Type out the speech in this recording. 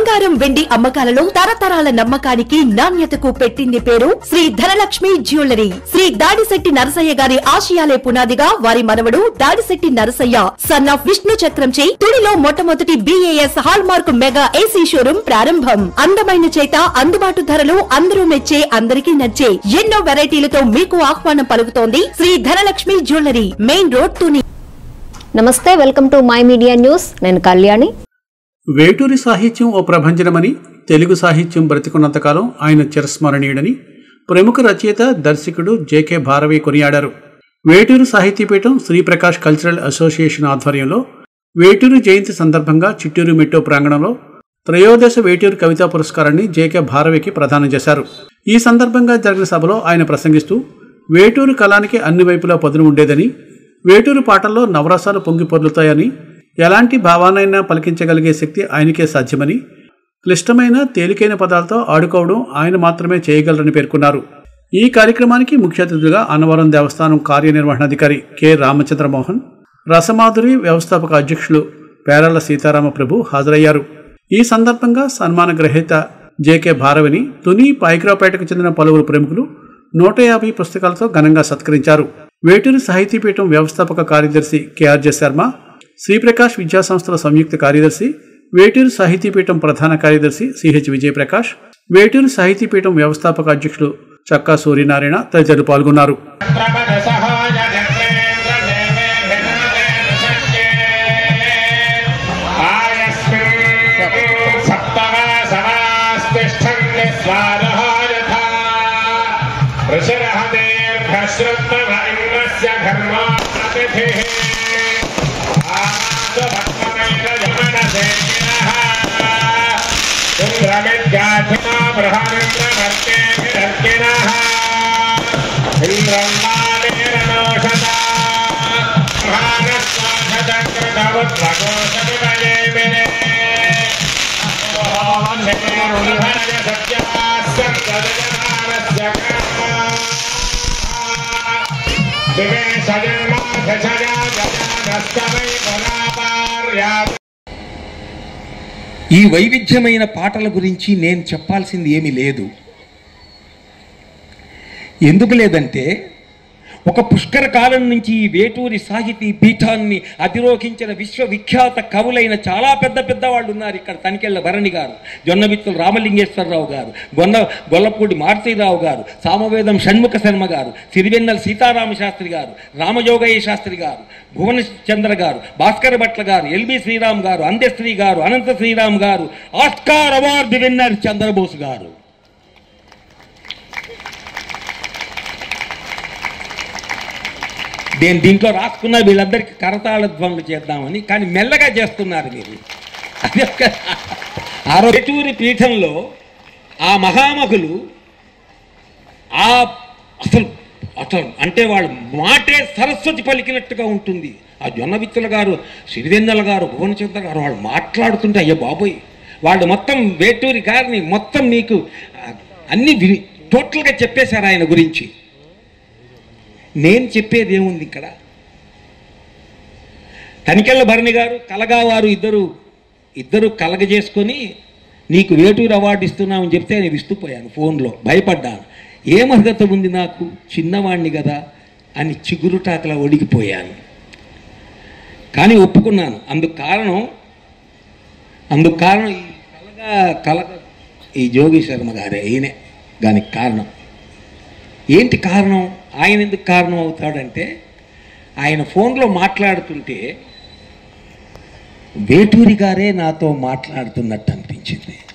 బంగారం వెండి అమ్మకాలలో తరతరాల నమ్మకానికి నాణ్యతకు పెట్టింది పేరు శ్రీ ధనలక్ష్మి జ్యువెలరీ. శ్రీ దాడిశెట్టి నరసయ్య గారి ఆశయాలే పునాదిగా వారి మనవడు దాడిశెట్టి నరసయ్య సన్ ఆఫ్ విష్ణు చక్రంచే తుడిలో మొట్టమొదటి BAS hallmark mega AC showroom ప్రారంభం. అందమైన చేత అందుబాటు ధరలు అందరూ మెచ్చే అందరికీ నచ్చే ఎన్నో వెరైటీలతో మీకు ఆహ్వానం పలుకుతోంది Shri Dhanalakshmi jewellery, main road, Tuni. నమస్తే, welcome to my media news. నేను కళ్యాణి. వేటూరి సాహిత్యం ఓ ప్రభంజనమని, తెలుగు సాహిత్యం బ్రతికున్నంతకాలం ఆయన చిరస్మరణీయుడని ప్రముఖ రచయిత దర్శకుడు JK భారవి కొనియాడారు. వేటూరి సాహితీపీఠం శ్రీప్రకాష్ కల్చరల్ అసోసియేషన్ ఆధ్వర్యంలో వేటూరి జయంతి సందర్భంగా చిట్టూరు మెట్టో ప్రాంగణంలో త్రయోదశ వేటూరి కవితా పురస్కారాన్ని JK భారవికి ప్రదానం చేశారు. ఈ సందర్భంగా జరిగిన సభలో ఆయన ప్రసంగిస్తూ వేటూరి కళానికి అన్ని వైపులా పదును ఉండేదని, వేటూరి పాటల్లో నవరసాలు పొంగి పొర్లుతాయని, ఎలాంటి భావానైనా పలికించగలిగే శక్తి ఆయనకే సాధ్యమని, క్లిష్టమైన తేలికైన పదాలతో ఆడుకోవడం ఆయన మాత్రమే చేయగలరని పేర్కొన్నారు. ఈ కార్యక్రమానికి ముఖ్య అతిథులుగా అన్నవరం దేవస్థానం కార్యనిర్వహణాధికారి K. రామచంద్రమోహన్, రసమాధురి వ్యవస్థాపక అధ్యక్షులు పేరాల సీతారామ ప్రభు హాజరయ్యారు. ఈ సందర్భంగా సన్మాన గ్రహీత JK భారవిని తుని, పాయిగ్రావుపేటకు చెందిన పలువురు ప్రముఖులు 150 పుస్తకాలతో ఘనంగా సత్కరించారు. వేటూరి సాహితీపీఠం వ్యవస్థాపక కార్యదర్శి KRJ శర్మ, శ్రీప్రకాష్ విద్యాసంస్థల సంయుక్త కార్యదర్శి, వేటూరి సాహితీపీఠం ప్రధాన కార్యదర్శి CH విజయప్రకాష్, వేటూరి సాహితీపీఠం వ్యవస్థాపక అధ్యక్షులు చక్కా సూర్యనారాయణ తదితరులు పాల్గొన్నారు. ఈ వైవిధ్యమైన పాటల గురించి నేను చెప్పాల్సింది ఏమీ లేదు. ఎందుకు లేదంటే, ఒక పుష్కర కాలం నుంచి ఈ వేటూరి సాహితీ పీఠాన్ని అధిరోహించిన విశ్వవిఖ్యాత కవులైన చాలా పెద్ద పెద్ద వాళ్ళు ఉన్నారు ఇక్కడ. తనికెళ్ళ భరణి గారు, జొన్నవిత్తుల రామలింగేశ్వరరావు గారు, గొల్లపూడి మారుతీరావు గారు, సామవేదం షణ్ముఖ శర్మ గారు, సిరివెన్నెల సీతారామ శాస్త్రి గారు, రామజోగయ్య శాస్త్రి గారు, భువన చంద్ర గారు, భాస్కర భట్ల గారు, LB శ్రీరామ్ గారు, అందశ్రీ గారు, అనంత శ్రీరామ్ గారు, ఆస్కార్ అవార్డు విన్నర్ చంద్రబోస్ గారు. నేను దీంట్లో రాసుకున్న వీళ్ళందరికీ కరతాళ ధ్వనులు చేద్దామని, కానీ మెల్లగా చేస్తున్నారు మీరు. ఆ వేటూరి పీఠంలో ఆ మహామహులు అసలు అంటే వాళ్ళ మాటే సరస్వతి పలికినట్టుగా ఉంటుంది. ఆ జొన్నవిత్తుల గారు, సిరివెన్నెల గారు, భువనచంద్ర గారు వాళ్ళు మాట్లాడుతుంటే అయ్యో బాబోయ్, వాళ్ళు మొత్తం వేటూరి గారిని మొత్తం మీకు అన్ని టోటల్గా చెప్పేశారు ఆయన గురించి. నేను చెప్పేది ఏముంది ఇక్కడ? తనికెళ్ళ భరణి గారు, కలగా వారు ఇద్దరు కలగజేసుకొని నీకు వేటూరి అవార్డు ఇస్తున్నామని చెప్తే నేను విస్తుపోయాను. ఫోన్లో భయపడ్డాను. ఏం అర్హత ఉంది నాకు, చిన్నవాణ్ణి కదా అని చిగురుటాకలా ఒడిగిపోయాను. కానీ ఒప్పుకున్నాను. అందుకు కారణం ఈ ఈ జోగి శర్మ గారే. ఈయనే దానికి కారణం. ఏంటి కారణం? ఆయన ఎందుకు కారణం అవుతాడంటే, ఆయన ఫోన్లో మాట్లాడుతుంటే వేటూరి గారే నాతో మాట్లాడుతున్నట్టు అనిపించింది.